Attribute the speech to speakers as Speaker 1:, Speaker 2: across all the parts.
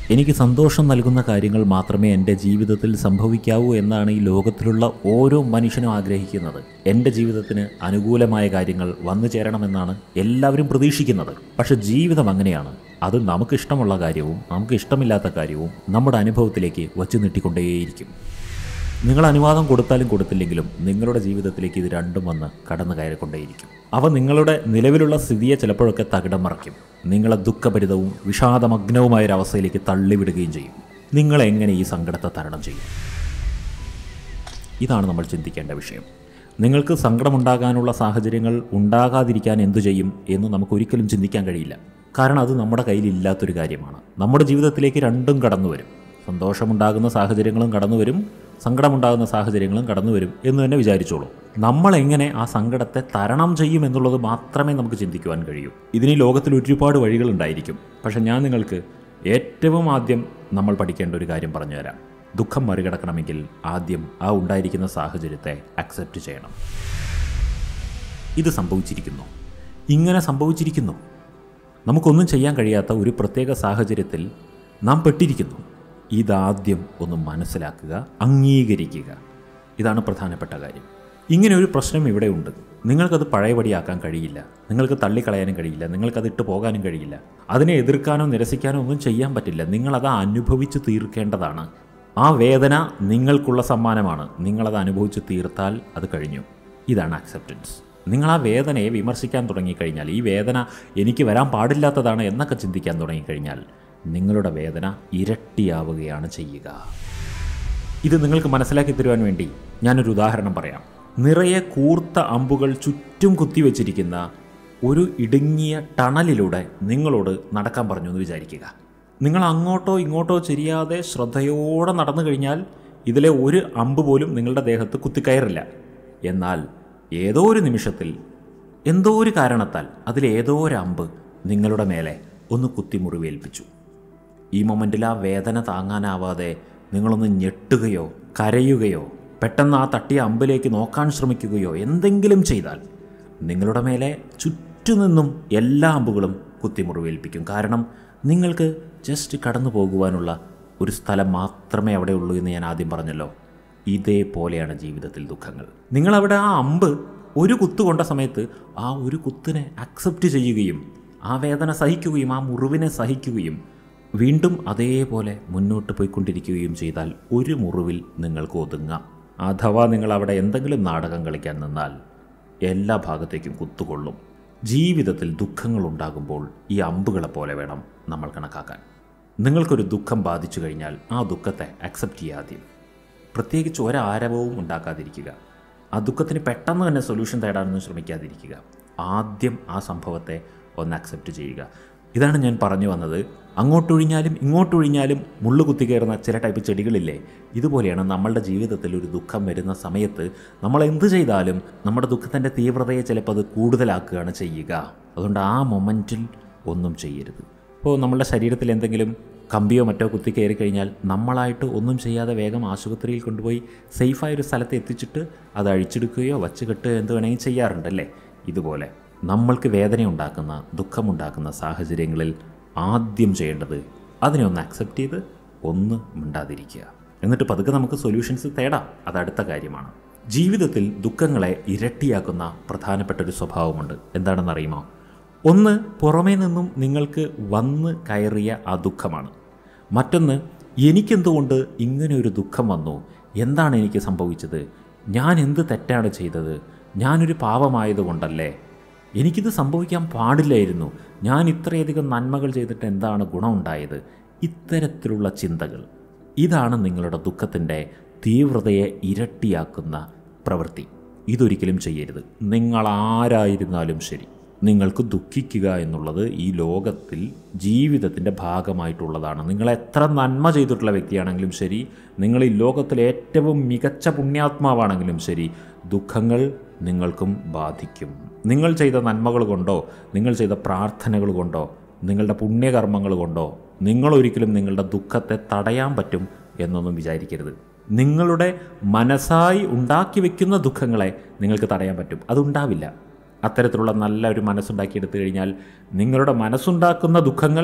Speaker 1: എനിക്ക് സന്തോഷം നൽകുന്ന കാര്യങ്ങൾ മാത്രമേ എൻ്റെ ജീവിതത്തിൽ സംഭവിക്കാവൂ എന്നാണ് ഈ ലോകത്തിലുള്ള ഓരോ മനുഷ്യനും ആഗ്രഹിക്കുന്നത്. എൻ്റെ ജീവിതത്തിന് അനുകൂലമായ കാര്യങ്ങൾ വന്നു ചേരണമെന്നാണ് എല്ലാവരും പ്രതീക്ഷിക്കുന്നത്. പക്ഷെ ജീവിതം അങ്ങനെയാണ്. അത് നമുക്കിഷ്ടമുള്ള കാര്യവും നമുക്ക് ഇഷ്ടമില്ലാത്ത കാര്യവും നമ്മുടെ അനുഭവത്തിലേക്ക് വച്ചു നീട്ടിക്കൊണ്ടേയിരിക്കും. നിങ്ങൾ അനുവാദം കൊടുത്താലും കൊടുത്തില്ലെങ്കിലും നിങ്ങളുടെ ജീവിതത്തിലേക്ക് ഇത് രണ്ടും വന്ന് കടന്നു കയറിക്കൊണ്ടേയിരിക്കും. അവ നിങ്ങളുടെ നിലവിലുള്ള സ്ഥിതിയെ ചിലപ്പോഴൊക്കെ തകിടം മറിക്കും. നിങ്ങളെ ദുഃഖഭരിതവും വിഷാദമഗ്നവുമായൊരവസ്ഥയിലേക്ക് തള്ളിവിടുകയും ചെയ്യും. നിങ്ങളെങ്ങനെ ഈ സങ്കടത്തെ തരണം ചെയ്യും? ഇതാണ് നമ്മൾ ചിന്തിക്കേണ്ട വിഷയം. നിങ്ങൾക്ക് സങ്കടമുണ്ടാകാനുള്ള സാഹചര്യങ്ങൾ ഉണ്ടാകാതിരിക്കാൻ എന്തു ചെയ്യും എന്ന് നമുക്കൊരിക്കലും ചിന്തിക്കാൻ കഴിയില്ല. കാരണം അത് നമ്മുടെ കയ്യിലില്ലാത്തൊരു കാര്യമാണ്. നമ്മുടെ ജീവിതത്തിലേക്ക് രണ്ടും കടന്നു വരും. സന്തോഷമുണ്ടാകുന്ന സാഹചര്യങ്ങളും കടന്നു വരും, സങ്കടമുണ്ടാകുന്ന സാഹചര്യങ്ങളും കടന്നു വരും എന്ന് തന്നെ വിചാരിച്ചോളൂ. നമ്മളെങ്ങനെ ആ സങ്കടത്തെ തരണം ചെയ്യും എന്നുള്ളത് മാത്രമേ നമുക്ക് ചിന്തിക്കുവാൻ കഴിയൂ. ഇതിന് ലോകത്തിൽ ഒരുപാട് വഴികളുണ്ടായിരിക്കും. പക്ഷെ ഞാൻ നിങ്ങൾക്ക് ഏറ്റവും ആദ്യം നമ്മൾ പഠിക്കേണ്ട ഒരു കാര്യം പറഞ്ഞുതരാം. ദുഃഖം മറികടക്കണമെങ്കിൽ ആദ്യം ആ ഉണ്ടായിരിക്കുന്ന സാഹചര്യത്തെ അക്സെപ്റ്റ് ചെയ്യണം. ഇത് സംഭവിച്ചിരിക്കുന്നു, ഇങ്ങനെ സംഭവിച്ചിരിക്കുന്നു, നമുക്കൊന്നും ചെയ്യാൻ കഴിയാത്ത ഒരു പ്രത്യേക സാഹചര്യത്തിൽ നാം പെട്ടിരിക്കുന്നു. ഇതാദ്യം ഒന്ന് മനസ്സിലാക്കുക, അംഗീകരിക്കുക. ഇതാണ് പ്രധാനപ്പെട്ട കാര്യം. ഇങ്ങനെ ഒരു പ്രശ്നം ഇവിടെയുണ്ട്. നിങ്ങൾക്കത് പഴയപടിയാക്കാൻ കഴിയില്ല, നിങ്ങൾക്ക് തള്ളിക്കളയാനും കഴിയില്ല, നിങ്ങൾക്കത് ഇട്ട് പോകാനും കഴിയില്ല. അതിനെ എതിർക്കാനോ നിരസിക്കാനോ ഒന്നും ചെയ്യാൻ പറ്റില്ല. നിങ്ങളത് അനുഭവിച്ച് തീർക്കേണ്ടതാണ്. ആ വേദന നിങ്ങൾക്കുള്ള സമ്മാനമാണ്. നിങ്ങളത് അനുഭവിച്ച് തീർത്താൽ അത് കഴിഞ്ഞു. ഇതാണ് അക്സെപ്റ്റൻസ്. നിങ്ങൾ ആ വേദനയെ വിമർശിക്കാൻ തുടങ്ങിക്കഴിഞ്ഞാൽ, ഈ വേദന എനിക്ക് വരാൻ പാടില്ലാത്തതാണ് എന്നൊക്കെ ചിന്തിക്കാൻ തുടങ്ങിക്കഴിഞ്ഞാൽ നിങ്ങളുടെ വേദന ഇരട്ടിയാവുകയാണ് ചെയ്യുക. ഇത് നിങ്ങൾക്ക് മനസ്സിലാക്കി തരുവാൻ വേണ്ടി ഞാനൊരു ഉദാഹരണം പറയാം. നിറയെ കൂർത്ത അമ്പുകൾ ചുറ്റും കുത്തിവെച്ചിരിക്കുന്ന ഒരു ഇടുങ്ങിയ ടണലിലൂടെ നിങ്ങളോട് നടക്കാൻ പറഞ്ഞു എന്ന് വിചാരിക്കുക. നിങ്ങൾ അങ്ങോട്ടോ ഇങ്ങോട്ടോ ചെരിയാതെ ശ്രദ്ധയോടെ നടന്നു കഴിഞ്ഞാൽ ഇതിലെ ഒരു അമ്പ് പോലും നിങ്ങളുടെ ദേഹത്ത് കുത്തിക്കയറില്ല. എന്നാൽ ഏതോ ഒരു നിമിഷത്തിൽ എന്തോ ഒരു കാരണത്താൽ അതിലേതോ ഒരു അമ്പ് നിങ്ങളുടെ മേലെ ഒന്ന് കുത്തി മുറിവേൽപ്പിച്ചു. ഈ മൊമെൻറ്റിൽ ആ വേദന താങ്ങാനാവാതെ നിങ്ങളൊന്ന് ഞെട്ടുകയോ കരയുകയോ പെട്ടെന്ന് ആ തട്ടിയ അമ്പിലേക്ക് നോക്കാൻ ശ്രമിക്കുകയോ എന്തെങ്കിലും ചെയ്താൽ നിങ്ങളുടെ മേലെ ചുറ്റുനിന്നും എല്ലാ അമ്പുകളും കുത്തി മുറിവേൽപ്പിക്കും. കാരണം നിങ്ങൾക്ക് ജസ്റ്റ് കടന്നു പോകുവാനുള്ള ഒരു സ്ഥലം മാത്രമേ അവിടെ ഉള്ളൂ എന്ന് ഞാൻ ആദ്യം പറഞ്ഞല്ലോ. ഇതേപോലെയാണ് ജീവിതത്തിൽ ദുഃഖങ്ങൾ. നിങ്ങളവിടെ ആ അമ്പ് ഒരു കുത്തു കൊണ്ട സമയത്ത് ആ ഒരു കുത്തിനെ അക്സെപ്റ്റ് ചെയ്യുകയും ആ വേദന സഹിക്കുകയും ആ മുറിവിനെ സഹിക്കുകയും വീണ്ടും അതേപോലെ മുന്നോട്ട് പോയിക്കൊണ്ടിരിക്കുകയും ചെയ്താൽ ഒരു മുറിവിൽ നിങ്ങൾക്ക് ഒതുങ്ങാം. അഥവാ നിങ്ങളവിടെ എന്തെങ്കിലും നാടകം കളിക്കാൻ നിന്നാൽ എല്ലാ ഭാഗത്തേക്കും കുത്തുകൊള്ളും. ജീവിതത്തിൽ ദുഃഖങ്ങൾ ഉണ്ടാകുമ്പോൾ ഈ അമ്പുകളെ പോലെ വേണം നമ്മൾ കണക്കാക്കാൻ. നിങ്ങൾക്കൊരു ദുഃഖം ബാധിച്ചു കഴിഞ്ഞാൽ ആ ദുഃഖത്തെ അക്സെപ്റ്റ് ചെയ്യുക ആദ്യം. പ്രത്യേകിച്ച് ഒരാരവവും ഉണ്ടാക്കാതിരിക്കുക. ആ ദുഃഖത്തിന് പെട്ടെന്ന് തന്നെ സൊല്യൂഷൻ തേടാനൊന്നും ശ്രമിക്കാതിരിക്കുക. ആദ്യം ആ സംഭവത്തെ ഒന്ന് അക്സെപ്റ്റ് ചെയ്യുക. ഇതാണ് ഞാൻ പറഞ്ഞു വന്നത്. അങ്ങോട്ടൊഴിഞ്ഞാലും ഇങ്ങോട്ടൊഴിഞ്ഞാലും മുള്ളു കുത്തിക്കയറുന്ന ചില ടൈപ്പ് ചെടികളില്ലേ, ഇതുപോലെയാണ് നമ്മളുടെ ജീവിതത്തിൽ ഒരു ദുഃഖം വരുന്ന സമയത്ത് നമ്മൾ എന്ത് ചെയ്താലും നമ്മുടെ ദുഃഖത്തിൻ്റെ തീവ്രതയെ ചിലപ്പോൾ അത് കൂടുതലാക്കുകയാണ് ചെയ്യുക. അതുകൊണ്ട് ആ മൊമെൻറ്റിൽ ഒന്നും ചെയ്യരുത്. ഇപ്പോൾ നമ്മളുടെ ശരീരത്തിൽ എന്തെങ്കിലും കമ്പിയോ മറ്റോ കുത്തി കയറി കഴിഞ്ഞാൽ നമ്മളായിട്ട് ഒന്നും ചെയ്യാതെ വേഗം ആശുപത്രിയിൽ കൊണ്ടുപോയി സേഫായൊരു സ്ഥലത്ത് എത്തിച്ചിട്ട് അത് അഴിച്ചെടുക്കുകയോ വച്ച് കെട്ടുകയോ എന്ത് വേണമെങ്കിൽ ചെയ്യാറുണ്ടല്ലേ. ഇതുപോലെ നമ്മൾക്ക് വേദനയുണ്ടാക്കുന്ന ദുഃഖമുണ്ടാക്കുന്ന സാഹചര്യങ്ങളിൽ ആദ്യം ചെയ്യേണ്ടത് അതിനെ ഒന്ന് അക്സെപ്റ്റ് ചെയ്ത് ഒന്ന് മിണ്ടാതിരിക്കുക. എന്നിട്ട് പതുക്കെ നമുക്ക് സൊല്യൂഷൻസ് തേടാം. അതടുത്ത കാര്യമാണ്. ജീവിതത്തിൽ ദുഃഖങ്ങളെ ഇരട്ടിയാക്കുന്ന പ്രധാനപ്പെട്ട ഒരു സ്വഭാവമുണ്ട്. എന്താണെന്നറിയുമോ? ഒന്ന്, പുറമേ നിന്നും നിങ്ങൾക്ക് വന്ന് കയറിയ ആ ദുഃഖമാണ്. മറ്റൊന്ന്, എനിക്കെന്തുകൊണ്ട് ഇങ്ങനെ ഒരു ദുഃഖം വന്നു, എന്താണ് എനിക്ക് സംഭവിച്ചത്, ഞാൻ എന്ത് തെറ്റാണ് ചെയ്തത്, ഞാനൊരു പാവമായതുകൊണ്ടല്ലേ, എനിക്കിത് സംഭവിക്കാൻ പാടില്ലായിരുന്നു, ഞാൻ ഇത്രയധികം നന്മകൾ ചെയ്തിട്ട് എന്താണ് ഗുണമുണ്ടായത്. ഇത്തരത്തിലുള്ള ചിന്തകൾ, ഇതാണ് നിങ്ങളുടെ ദുഃഖത്തിൻ്റെ തീവ്രതയെ ഇരട്ടിയാക്കുന്ന പ്രവൃത്തി. ഇതൊരിക്കലും ചെയ്യരുത്. നിങ്ങളാരായിരുന്നാലും ശരി, നിങ്ങൾക്ക് ദുഃഖിക്കുക എന്നുള്ളത് ഈ ലോകത്തിൽ ജീവിതത്തിൻ്റെ ഭാഗമായിട്ടുള്ളതാണ്. നിങ്ങൾ എത്ര നന്മ ചെയ്തിട്ടുള്ള വ്യക്തിയാണെങ്കിലും ശരി, നിങ്ങൾ ഈ ലോകത്തിലെ ഏറ്റവും മികച്ച പുണ്യാത്മാവാണെങ്കിലും ശരി, ദുഃഖങ്ങൾ നിങ്ങൾക്കും ബാധിക്കും. നിങ്ങൾ ചെയ്ത നന്മകൾ കൊണ്ടോ നിങ്ങൾ ചെയ്ത പ്രാർത്ഥനകൾ കൊണ്ടോ നിങ്ങളുടെ പുണ്യകർമ്മങ്ങൾ കൊണ്ടോ നിങ്ങളൊരിക്കലും നിങ്ങളുടെ ദുഃഖത്തെ തടയാൻ പറ്റും എന്നൊന്നും വിചാരിക്കരുത്. നിങ്ങളുടെ മനസ്സായി ഉണ്ടാക്കി വയ്ക്കുന്ന ദുഃഖങ്ങളെ നിങ്ങൾക്ക് തടയാൻ പറ്റും, അതുണ്ടാവില്ല. അത്തരത്തിലുള്ള നല്ല ഒരു മനസ്സുണ്ടാക്കിയെടുത്തു കഴിഞ്ഞാൽ നിങ്ങളുടെ മനസ്സുണ്ടാക്കുന്ന ദുഃഖങ്ങൾ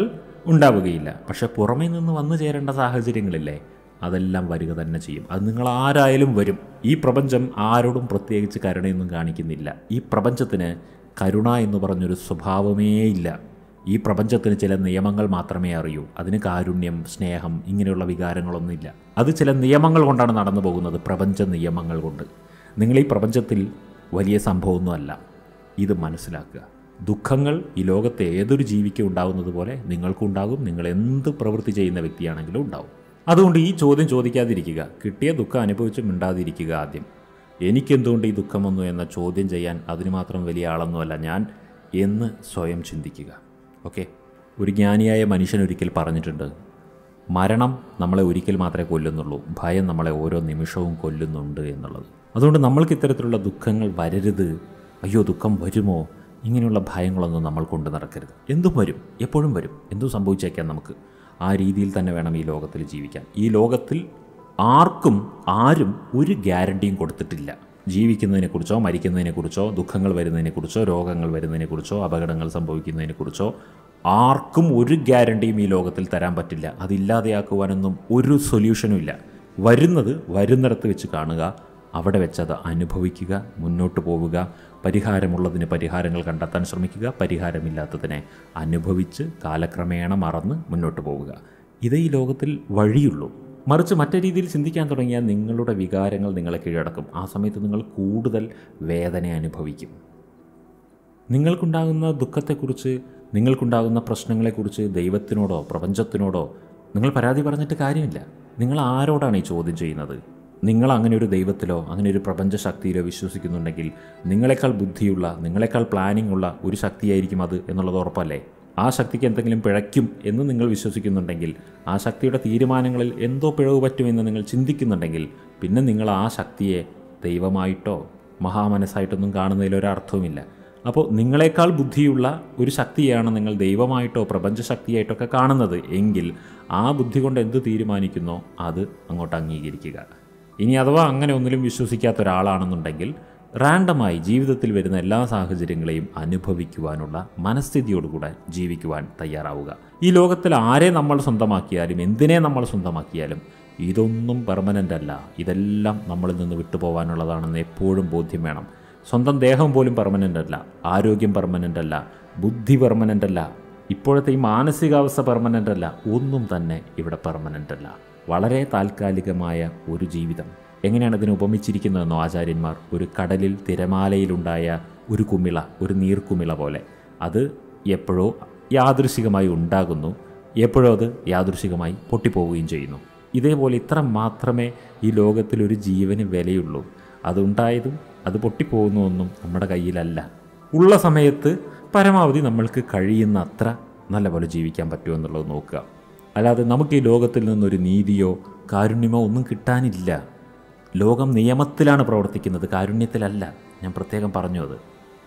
Speaker 1: ഉണ്ടാവുകയില്ല. പക്ഷെ പുറമേ നിന്ന് വന്നു ചേരേണ്ട സാഹചര്യങ്ങളില്ലേ, അതെല്ലാം വരിക തന്നെ ചെയ്യും. അത് നിങ്ങൾ ആരായാലും വരും. ഈ പ്രപഞ്ചം ആരോടും പ്രത്യേകിച്ച് കരുണയൊന്നും കാണിക്കുന്നില്ല. ഈ പ്രപഞ്ചത്തിന് കരുണ എന്ന് പറഞ്ഞൊരു സ്വഭാവമേ ഇല്ല. ഈ പ്രപഞ്ചത്തിന് ചില നിയമങ്ങൾ മാത്രമേ അറിയൂ. അതിന് കാരുണ്യം, സ്നേഹം ഇങ്ങനെയുള്ള വികാരങ്ങളൊന്നുമില്ല. അത് ചില നിയമങ്ങൾ കൊണ്ടാണ് നടന്നു പോകുന്നത്, പ്രപഞ്ച നിയമങ്ങൾ കൊണ്ട്. നിങ്ങൾ ഈ പ്രപഞ്ചത്തിൽ വലിയ സംഭവമൊന്നുമല്ല, ഇത് മനസ്സിലാക്കുക. ദുഃഖങ്ങൾ ഈ ലോകത്തെ ഏതൊരു ജീവിക്കും ഉണ്ടാകുന്നത് പോലെ നിങ്ങൾക്കും ഉണ്ടാകും. നിങ്ങൾ എന്ത് പ്രവൃത്തി ചെയ്യുന്ന വ്യക്തിയാണെങ്കിലും ഉണ്ടാവും. അതുകൊണ്ട് ഈ ചോദ്യം ചോദിക്കാതിരിക്കുക. കിട്ടിയ ദുഃഖം അനുഭവിച്ച് മിണ്ടാതിരിക്കുക. ആദ്യം എനിക്കെന്തുകൊണ്ട് ഈ ദുഃഖം വന്നു എന്ന ചോദ്യം ചെയ്യാൻ അതിന് മാത്രം വലിയ ആളൊന്നുമല്ല ഞാൻ എന്ന് സ്വയം ചിന്തിക്കുക. ഓക്കെ, ഒരു ജ്ഞാനിയായ മനുഷ്യൻ ഒരിക്കൽ പറഞ്ഞിട്ടുണ്ട്, മരണം നമ്മളെ ഒരിക്കൽ മാത്രമേ കൊല്ലുന്നുള്ളൂ, ഭയം നമ്മളെ ഓരോ നിമിഷവും കൊല്ലുന്നുണ്ട് എന്നുള്ളത്. അതുകൊണ്ട് നമ്മൾക്ക് ഇത്തരത്തിലുള്ള ദുഃഖങ്ങൾ വരരുത്. അയ്യോ ദുഃഖം വരുമോ, ഇങ്ങനെയുള്ള ഭയങ്ങളൊന്നും നമ്മൾ കൊണ്ട് നടക്കരുത്. എന്തും വരും, എപ്പോഴും വരും, എന്തും സംഭവിച്ചേക്കാം. നമുക്ക് ആ രീതിയിൽ തന്നെ വേണം ഈ ലോകത്തിൽ ജീവിക്കാൻ. ഈ ലോകത്തിൽ ആരും ഒരു ഗ്യാരണ്ടിയും കൊടുത്തിട്ടില്ല. ജീവിക്കുന്നതിനെക്കുറിച്ചോ മരിക്കുന്നതിനെക്കുറിച്ചോ ദുഃഖങ്ങൾ വരുന്നതിനെക്കുറിച്ചോ രോഗങ്ങൾ വരുന്നതിനെക്കുറിച്ചോ അപകടങ്ങൾ സംഭവിക്കുന്നതിനെക്കുറിച്ചോ ആർക്കും ഒരു ഗ്യാരണ്ടിയും ഈ ലോകത്തിൽ തരാൻ പറ്റില്ല. അതില്ലാതെയാക്കുവാനൊന്നും ഒരു സൊല്യൂഷനും ഇല്ല. വരുന്നിടത്ത് വെച്ച് കാണുക, അവിടെ വെച്ചത് അനുഭവിക്കുക, മുന്നോട്ട് പോവുക. പരിഹാരമുള്ളതിന് പരിഹാരങ്ങൾ കണ്ടെത്താൻ ശ്രമിക്കുക, പരിഹാരമില്ലാത്തതിനെ അനുഭവിച്ച് കാലക്രമേണ മറന്ന് മുന്നോട്ട് പോവുക. ഇതേ ഈ ലോകത്തിൽ വഴിയുള്ളൂ. മറിച്ച് മറ്റേ രീതിയിൽ ചിന്തിക്കാൻ തുടങ്ങിയാൽ നിങ്ങളുടെ വികാരങ്ങൾ നിങ്ങളെ കീഴടക്കും. ആ സമയത്ത് നിങ്ങൾ കൂടുതൽ വേദന അനുഭവിക്കും. നിങ്ങൾക്കുണ്ടാകുന്ന ദുഃഖത്തെക്കുറിച്ച്, നിങ്ങൾക്കുണ്ടാകുന്ന പ്രശ്നങ്ങളെക്കുറിച്ച് ദൈവത്തിനോടോ പ്രപഞ്ചത്തിനോടോ നിങ്ങൾ പരാതി പറഞ്ഞിട്ട് കാര്യമില്ല. നിങ്ങൾ ആരോടാണ് ഈ ചോദ്യം ചെയ്യുന്നത്? നിങ്ങൾ അങ്ങനെ ഒരു ദൈവത്തിലോ അങ്ങനെ ഒരു പ്രപഞ്ച ശക്തിയിലോ വിശ്വസിക്കുന്നുണ്ടെങ്കിൽ നിങ്ങളെക്കാൾ ബുദ്ധിയുള്ള, നിങ്ങളെക്കാൾ പ്ലാനിംഗ് ഉള്ള ഒരു ശക്തിയായിരിക്കും അത് എന്നുള്ളത് ഉറപ്പല്ലേ? ആ ശക്തിക്ക് എന്തെങ്കിലും പിഴയ്ക്കും എന്ന് നിങ്ങൾ വിശ്വസിക്കുന്നുണ്ടെങ്കിൽ, ആ ശക്തിയുടെ തീരുമാനങ്ങളിൽ എന്തോ പിഴവ് പറ്റുമെന്ന് നിങ്ങൾ ചിന്തിക്കുന്നുണ്ടെങ്കിൽ, പിന്നെ നിങ്ങൾ ആ ശക്തിയെ ദൈവമായിട്ടോ മഹാമനസ്സായിട്ടൊന്നും കാണുന്നതിലൊരർത്ഥവുമില്ല. അപ്പോൾ നിങ്ങളെക്കാൾ ബുദ്ധിയുള്ള ഒരു ശക്തിയാണ് നിങ്ങൾ ദൈവമായിട്ടോ പ്രപഞ്ച ശക്തിയായിട്ടൊക്കെ കാണുന്നത് എങ്കിൽ ആ ബുദ്ധി കൊണ്ട് എന്ത് തീരുമാനിക്കുന്നോ അത് അങ്ങോട്ട് അംഗീകരിക്കുക. ഇനി അഥവാ അങ്ങനെ ഒന്നിലും വിശ്വസിക്കാത്ത ഒരാളാണെന്നുണ്ടെങ്കിൽ റാൻഡമായി ജീവിതത്തിൽ വരുന്ന എല്ലാ സാഹചര്യങ്ങളെയും അനുഭവിക്കുവാനുള്ള മനസ്ഥിതിയോടുകൂടെ ജീവിക്കുവാൻ തയ്യാറാവുക. ഈ ലോകത്തിൽ ആരെ നമ്മൾ സ്വന്തമാക്കിയാലും എന്തിനെ നമ്മൾ സ്വന്തമാക്കിയാലും ഇതൊന്നും പെർമനൻ്റ് അല്ല. ഇതെല്ലാം നമ്മളിൽ നിന്ന് വിട്ടുപോകാനുള്ളതാണെന്ന് എപ്പോഴും ബോധ്യം വേണം. സ്വന്തം ദേഹം പോലും പെർമനൻ്റ് അല്ല, ആരോഗ്യം പെർമനൻ്റ് അല്ല, ബുദ്ധി പെർമനൻ്റ് അല്ല, ഇപ്പോഴത്തെ ഈ മാനസികാവസ്ഥ പെർമനൻ്റ് അല്ല, ഒന്നും തന്നെ ഇവിടെ പെർമനൻ്റ് അല്ല. വളരെ താൽക്കാലികമായ ഒരു ജീവിതം. എങ്ങനെയാണ് ഇതിനെ ഉപമിച്ചിരിക്കുന്നതെന്നോ ആചാര്യന്മാർ? ഒരു കടലിൽ തിരമാലയിലുണ്ടായ ഒരു കുമിള, ഒരു നീർക്കുമിള പോലെ. അത് എപ്പോഴോ യാദൃശികമായി ഉണ്ടാകുന്നു, എപ്പോഴോ അത് യാദൃശികമായി പൊട്ടിപ്പോവുകയും ചെയ്യുന്നു. ഇതേപോലെ ഇത്ര മാത്രമേ ഈ ലോകത്തിലൊരു ജീവന് വിലയുള്ളൂ. അതുണ്ടായതും അത് പൊട്ടിപ്പോകുന്നതൊന്നും നമ്മുടെ കയ്യിലല്ല. ഉള്ള സമയത്ത് പരമാവധി നമ്മൾക്ക് കഴിയുന്ന അത്ര നല്ലപോലെ ജീവിക്കാൻ പറ്റുമോ എന്നുള്ളത് നോക്കുക. അല്ലാതെ നമുക്ക് ഈ ലോകത്തിൽ നിന്നൊരു നീതിയോ കാരുണ്യമോ ഒന്നും കിട്ടാനില്ല. ലോകം നിയമത്തിലാണ് പ്രവർത്തിക്കുന്നത്, കാരുണ്യത്തിലല്ല. ഞാൻ പ്രത്യേകം പറഞ്ഞു അത്.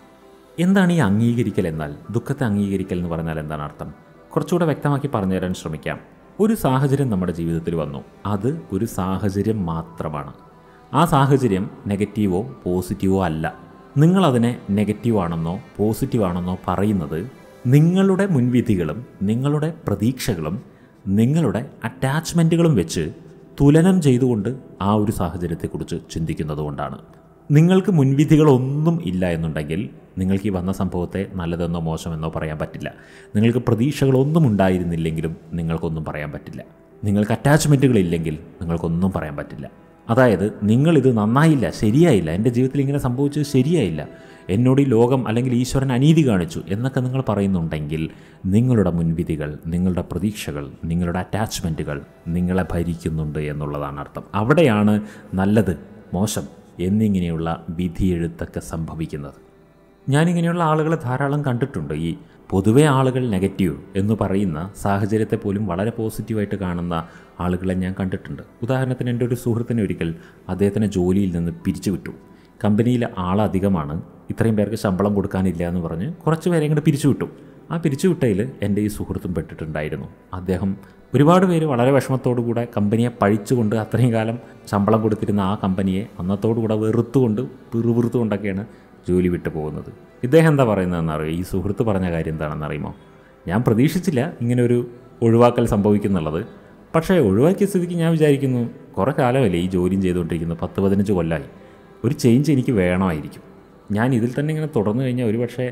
Speaker 1: എന്താണ് ഈ അംഗീകരിക്കൽ എന്നാൽ? ദുഃഖത്തെ അംഗീകരിക്കൽ എന്ന് പറഞ്ഞാൽ എന്താണ് അർത്ഥം? കുറച്ചുകൂടെ വ്യക്തമാക്കി പറഞ്ഞു തരാൻ ശ്രമിക്കാം. ഒരു സാഹചര്യം നമ്മുടെ ജീവിതത്തിൽ വന്നു. അത് ഒരു സാഹചര്യം മാത്രമാണ്. ആ സാഹചര്യം നെഗറ്റീവോ പോസിറ്റീവോ അല്ല. നിങ്ങളതിനെ നെഗറ്റീവാണെന്നോ പോസിറ്റീവാണെന്നോ പറയുന്നത് നിങ്ങളുടെ മുൻവിധികളും നിങ്ങളുടെ പ്രതീക്ഷകളും നിങ്ങളുടെ അറ്റാച്ച്മെൻറ്റുകളും വെച്ച് തുലനം ചെയ്തുകൊണ്ട് ആ ഒരു സാഹചര്യത്തെക്കുറിച്ച് ചിന്തിക്കുന്നത് കൊണ്ടാണ്. നിങ്ങൾക്ക് മുൻവിധികളൊന്നും ഇല്ല എന്നുണ്ടെങ്കിൽ നിങ്ങൾക്ക് ഈ വന്ന സംഭവത്തെ നല്ലതെന്നോ മോശമെന്നോ പറയാൻ പറ്റില്ല. നിങ്ങൾക്ക് പ്രതീക്ഷകളൊന്നും ഉണ്ടായിരുന്നില്ലെങ്കിലും നിങ്ങൾക്കൊന്നും പറയാൻ പറ്റില്ല. നിങ്ങൾക്ക് അറ്റാച്ച്മെൻറ്റുകളില്ലെങ്കിൽ നിങ്ങൾക്കൊന്നും പറയാൻ പറ്റില്ല. അതായത് നിങ്ങളിത് നന്നായില്ല, ശരിയായില്ല, എൻ്റെ ജീവിതത്തിൽ ഇങ്ങനെ സംഭവിച്ചത് ശരിയായില്ല, എന്നോട് ഈ ലോകം അല്ലെങ്കിൽ ഈശ്വരൻ അനീതി കാണിച്ചു എന്നൊക്കെ നിങ്ങൾ പറയുന്നുണ്ടെങ്കിൽ നിങ്ങളുടെ മുൻവിധികൾ, നിങ്ങളുടെ പ്രതീക്ഷകൾ, നിങ്ങളുടെ അറ്റാച്ച്മെൻറ്റുകൾ നിങ്ങളെ ഭരിക്കുന്നുണ്ട് എന്നുള്ളതാണ് അർത്ഥം. അവിടെയാണ് നല്ലത് മോശം എന്നിങ്ങനെയുള്ള വിധിയെഴുത്തൊക്കെ സംഭവിക്കുന്നത്. ഞാനിങ്ങനെയുള്ള ആളുകളെ ധാരാളം കണ്ടിട്ടുണ്ട്. ഈ പൊതുവെ ആളുകൾ നെഗറ്റീവ് എന്ന് പറയുന്ന സാഹചര്യത്തെ പോലും വളരെ പോസിറ്റീവായിട്ട് കാണുന്ന ആളുകളെ ഞാൻ കണ്ടിട്ടുണ്ട്. ഉദാഹരണത്തിന് എൻ്റെ ഒരു സുഹൃത്തിനെ ഒരിക്കൽ അദ്ദേഹത്തിനെ ജോലിയിൽ നിന്ന് പിരിച്ചുവിട്ടു. കമ്പനിയിൽ ആളധികമാണ്, ഇത്രയും പേർക്ക് ശമ്പളം കൊടുക്കാനില്ല എന്ന് പറഞ്ഞ് കുറച്ച് പേരെ ഇങ്ങോട്ട് പിരിച്ചുവിട്ടു. ആ പിരിച്ചുവിട്ടതിൽ എൻ്റെ ഈ സുഹൃത്തും പെട്ടിട്ടുണ്ടായിരുന്നു. അദ്ദേഹം ഒരുപാട് പേര് വളരെ വിഷമത്തോടുകൂടെ കമ്പനിയെ പഴിച്ചുകൊണ്ട് അത്രയും കാലം ശമ്പളം കൊടുത്തിരുന്ന ആ കമ്പനിയെ അന്നത്തോടുകൂടെ വെറുത്തുകൊണ്ട് പിറുപിറുത്തുകൊണ്ടൊക്കെയാണ് ജോലി വിട്ടു പോകുന്നത്. ഇദ്ദേഹം എന്താ പറയുന്നതെന്നറിയോ? ഈ സുഹൃത്ത് പറഞ്ഞ കാര്യം എന്താണെന്നറിയുമോ? ഞാൻ പ്രതീക്ഷിച്ചില്ല ഇങ്ങനൊരു ഒഴിവാക്കൽ സംഭവിക്കുന്നുള്ളത്. പക്ഷേ ഒഴിവാക്കിയ സ്ഥിതിക്ക് ഞാൻ വിചാരിക്കുന്നു, കുറേ കാലമല്ലേ ഈ ജോലിയും ചെയ്തുകൊണ്ടിരിക്കുന്നു, 10-15 കൊല്ലമായി, ഒരു ചേഞ്ച് എനിക്ക് വേണമായിരിക്കും. ഞാൻ ഇതിൽ തന്നെ ഇങ്ങനെ തുടർന്നു കഴിഞ്ഞാൽ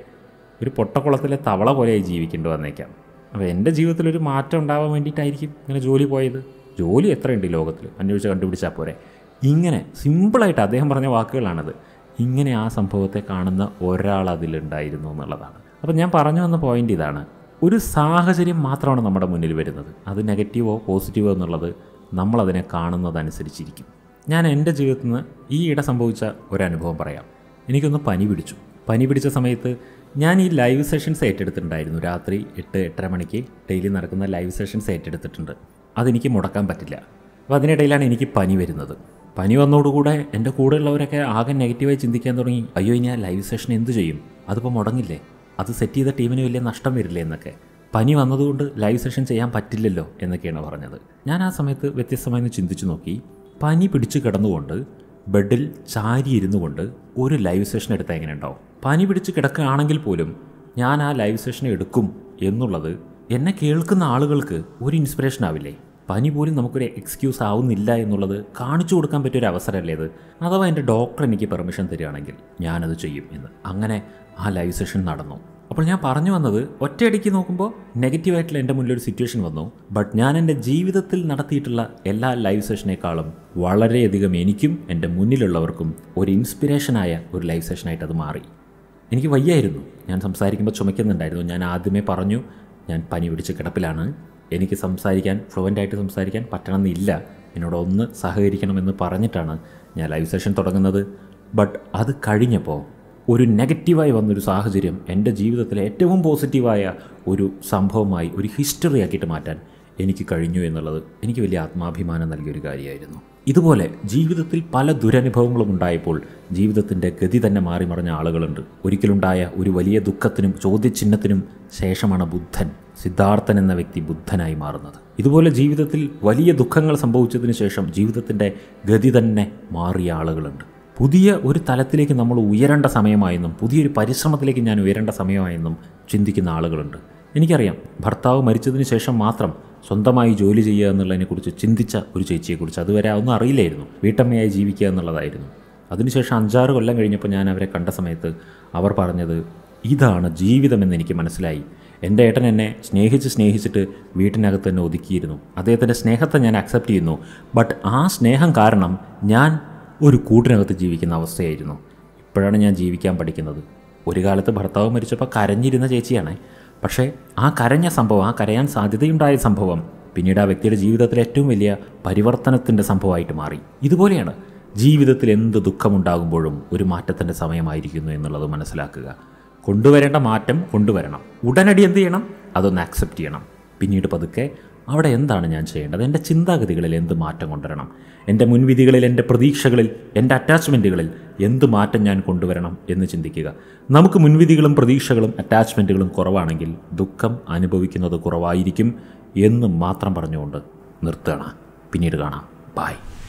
Speaker 1: ഒരു പൊട്ടക്കുളത്തിലെ തവള പോലെയായി ജീവിക്കേണ്ടി വന്നേക്കാം. അപ്പോൾ എൻ്റെ ജീവിതത്തിലൊരു മാറ്റം ഉണ്ടാവാൻ വേണ്ടിയിട്ടായിരിക്കും ഇങ്ങനെ ജോലി പോയത്. ജോലി എത്രയുണ്ട് ഈ ലോകത്തിൽ, അന്വേഷിച്ച് കണ്ടുപിടിച്ചാൽ പോരെ. ഇങ്ങനെ സിമ്പിളായിട്ട് അദ്ദേഹം പറഞ്ഞ വാക്കുകളാണത്. ഇങ്ങനെ ആ സംഭവത്തെ കാണുന്ന ഒരാൾ അതിലുണ്ടായിരുന്നു എന്നുള്ളതാണ്. അപ്പം ഞാൻ പറഞ്ഞു വന്ന പോയിൻ്റ് ഇതാണ്. ഒരു സാഹചര്യം മാത്രമാണ് നമ്മുടെ മുന്നിൽ വരുന്നത്. അത് നെഗറ്റീവോ പോസിറ്റീവോ എന്നുള്ളത് നമ്മളതിനെ കാണുന്നതനുസരിച്ചിരിക്കും. ഞാൻ എൻ്റെ ജീവിതത്തിൽ നിന്ന് ഈയിടെ സംഭവിച്ച ഒരനുഭവം പറയാം. എനിക്കൊന്ന് പനി പിടിച്ചു. പനി പിടിച്ച സമയത്ത് ഞാൻ ഈ ലൈവ് സെഷൻസ് ഏറ്റെടുത്തിട്ടുണ്ടായിരുന്നു. രാത്രി 8-8:30 മണിക്ക് ഡെയിലി നടക്കുന്ന ലൈവ് സെഷൻസ് ഏറ്റെടുത്തിട്ടുണ്ട്. അതെനിക്ക് മുടക്കാൻ പറ്റില്ല. അപ്പോൾ അതിനിടയിലാണ് എനിക്ക് പനി വരുന്നത്. പനി വന്നതോടുകൂടെ എൻ്റെ കൂടെയുള്ളവരൊക്കെ ആകെ നെഗറ്റീവായി ചിന്തിക്കാൻ തുടങ്ങി. അയ്യോ, ഇനി ആ ലൈവ് സെഷൻ എന്ത് ചെയ്യും, അതിപ്പോൾ മുടങ്ങില്ലേ, അത് സെറ്റ് ചെയ്ത ടീമിന് വലിയ നഷ്ടം വരില്ലേ എന്നൊക്കെ. പനി വന്നതുകൊണ്ട് ലൈവ് സെഷൻ ചെയ്യാൻ പറ്റില്ലല്ലോ എന്നൊക്കെയാണ് പറഞ്ഞത്. ഞാൻ ആ സമയത്ത് വ്യത്യസ്തമായി ചിന്തിച്ചു നോക്കി. പനി പിടിച്ച് കിടന്നുകൊണ്ട് ബെഡിൽ ചാരി ഇരുന്നു കൊണ്ട് ഒരു ലൈവ് സെഷൻ എടുത്താൽ എങ്ങനെ ഉണ്ടാവും? പനി പിടിച്ച് കിടക്കുകയാണെങ്കിൽ പോലും ഞാൻ ആ ലൈവ് സെഷൻ എടുക്കും എന്നുള്ളത് എന്നെ കേൾക്കുന്ന ആളുകൾക്ക് ഒരു ഇൻസ്പിറേഷൻ ആവില്ലേ? പനി പോലും നമുക്കൊരു എക്സ്ക്യൂസ് ആവുന്നില്ല എന്നുള്ളത് കാണിച്ചു കൊടുക്കാൻ പറ്റിയൊരു അവസരമല്ലേ ഇത്? അഥവാ എൻ്റെ ഡോക്ടർ എനിക്ക് പെർമിഷൻ തരികയാണെങ്കിൽ ഞാനത് ചെയ്യും എന്ന്. അങ്ങനെ ആ ലൈവ് സെഷൻ നടന്നു. അപ്പോൾ ഞാൻ പറഞ്ഞു വന്നത്, ഒറ്റയടിക്ക് നോക്കുമ്പോൾ നെഗറ്റീവായിട്ടുള്ള എൻ്റെ മുന്നിലൊരു സിറ്റുവേഷൻ വന്നു. ബട്ട് ഞാൻ എൻ്റെ ജീവിതത്തിൽ നടത്തിയിട്ടുള്ള എല്ലാ ലൈവ് സെഷനേക്കാളും വളരെയധികം എനിക്കും എൻ്റെ മുന്നിലുള്ളവർക്കും ഒരു ഇൻസ്പിറേഷനായ ഒരു ലൈവ് സെഷനായിട്ട് അത് മാറി. എനിക്ക് വയ്യായിരുന്നു, ഞാൻ സംസാരിക്കുമ്പോൾ ചുമയ്ക്കുന്നുണ്ടായിരുന്നു. ഞാൻ ആദ്യമേ പറഞ്ഞു, ഞാൻ പനി പിടിച്ച് കിടപ്പിലാണ്, എനിക്ക് ഫ്ലുവൻ്റായിട്ട് സംസാരിക്കാൻ പറ്റണമെന്നില്ല, എന്നോട് ഒന്ന് സഹകരിക്കണമെന്ന് പറഞ്ഞിട്ടാണ് ഞാൻ ലൈവ് സെഷൻ തുടങ്ങുന്നത്. ബട്ട് അത് കഴിഞ്ഞപ്പോൾ ഒരു നെഗറ്റീവായി വന്നൊരു സാഹചര്യം എൻ്റെ ജീവിതത്തിലെ ഏറ്റവും പോസിറ്റീവായ ഒരു സംഭവമായി, ഒരു ഹിസ്റ്ററി ആക്കിയിട്ട് മാറ്റാൻ എനിക്ക് കഴിഞ്ഞു എന്നുള്ളത് എനിക്ക് വലിയ ആത്മാഭിമാനം നൽകിയൊരു കാര്യമായിരുന്നു. ഇതുപോലെ ജീവിതത്തിൽ പല ദുരനുഭവങ്ങളും ഉണ്ടായപ്പോൾ ജീവിതത്തിൻ്റെ ഗതി തന്നെ മാറി മറിഞ്ഞ ആളുകളുണ്ട്. ഒരിക്കലുണ്ടായ ഒരു വലിയ ദുഃഖത്തിനും ചോദ്യചിഹ്നത്തിനും ശേഷമാണ് സിദ്ധാർത്ഥൻ എന്ന വ്യക്തി ബുദ്ധനായി മാറുന്നത്. ഇതുപോലെ ജീവിതത്തിൽ വലിയ ദുഃഖങ്ങൾ സംഭവിച്ചതിന് ശേഷം ജീവിതത്തിൻ്റെ ഗതി തന്നെ മാറിയ ആളുകളുണ്ട്. പുതിയ ഒരു തലത്തിലേക്ക് നമ്മൾ ഉയരേണ്ട സമയമായെന്നും പുതിയൊരു പരിശ്രമത്തിലേക്ക് ഞാൻ ഉയരേണ്ട സമയമായെന്നും ചിന്തിക്കുന്ന ആളുകളുണ്ട്. എനിക്കറിയാം, ഭർത്താവ് മരിച്ചതിന് ശേഷം മാത്രം സ്വന്തമായി ജോലി ചെയ്യുക എന്നുള്ളതിനെക്കുറിച്ച് ചിന്തിച്ച ഒരു ചേച്ചിയെക്കുറിച്ച്. അതുവരെ ഒന്നും അറിയില്ലായിരുന്നു. വീട്ടമ്മയായി ജീവിക്കുക എന്നുള്ളതായിരുന്നു. അതിനുശേഷം 5-6 കൊല്ലം കഴിഞ്ഞപ്പോൾ ഞാൻ അവരെ കണ്ട സമയത്ത് അവർ പറഞ്ഞത്, ഇതാണ് ജീവിതമെന്ന് എനിക്ക് മനസ്സിലായി. എൻ്റെ ഏട്ടൻ എന്നെ സ്നേഹിച്ചിട്ട് വീട്ടിനകത്ത് തന്നെ ഒതുക്കിയിരുന്നു. അദ്ദേഹത്തിൻ്റെ സ്നേഹത്തെ ഞാൻ അക്സെപ്റ്റ് ചെയ്യുന്നു. ബട്ട് ആ സ്നേഹം കാരണം ഞാൻ ഒരു കൂട്ടിനകത്ത് ജീവിക്കുന്ന അവസ്ഥയായിരുന്നു. ഇപ്പോഴാണ് ഞാൻ ജീവിക്കാൻ പഠിക്കുന്നത്. ഒരു കാലത്ത് ഭർത്താവ് മരിച്ചപ്പോൾ കരഞ്ഞിരുന്ന ചേച്ചിയാണ്. പക്ഷേ ആ കരഞ്ഞ സംഭവം, ആ കരയാൻ സാധ്യതയുണ്ടായ സംഭവം പിന്നീട് ആ വ്യക്തിയുടെ ജീവിതത്തിലെ ഏറ്റവും വലിയ പരിവർത്തനത്തിൻ്റെ സംഭവമായിട്ട് മാറി. ഇതുപോലെയാണ് ജീവിതത്തിൽ എന്ത് ദുഃഖമുണ്ടാകുമ്പോഴും ഒരു മാറ്റത്തിൻ്റെ സമയമായിരിക്കുന്നു എന്നുള്ളത് മനസ്സിലാക്കുക. കൊണ്ടുവരേണ്ട മാറ്റം കൊണ്ടുവരണം. ഉടനടി എന്ത് ചെയ്യണം? അതൊന്ന് ആക്സെപ്റ്റ് ചെയ്യണം. പിന്നീട് പതുക്കെ അവിടെ എന്താണ് ഞാൻ ചെയ്യേണ്ടത്, എൻ്റെ ചിന്താഗതികളിൽ എന്ത് മാറ്റം കൊണ്ടുവരണം, എൻ്റെ മുൻവിധികളിൽ, എൻ്റെ പ്രതീക്ഷകളിൽ, എൻ്റെ അറ്റാച്ച്മെൻറ്റുകളിൽ എന്ത് മാറ്റം ഞാൻ കൊണ്ടുവരണം എന്ന് ചിന്തിക്കുക. നമുക്ക് മുൻവിധികളും പ്രതീക്ഷകളും അറ്റാച്ച്മെൻറ്റുകളും കുറവാണെങ്കിൽ ദുഃഖം അനുഭവിക്കുന്നത് കുറവായിരിക്കും എന്ന് മാത്രം പറഞ്ഞുകൊണ്ട് നിർത്തുകയാണ്. പിന്നീട് കാണാം. ബൈ.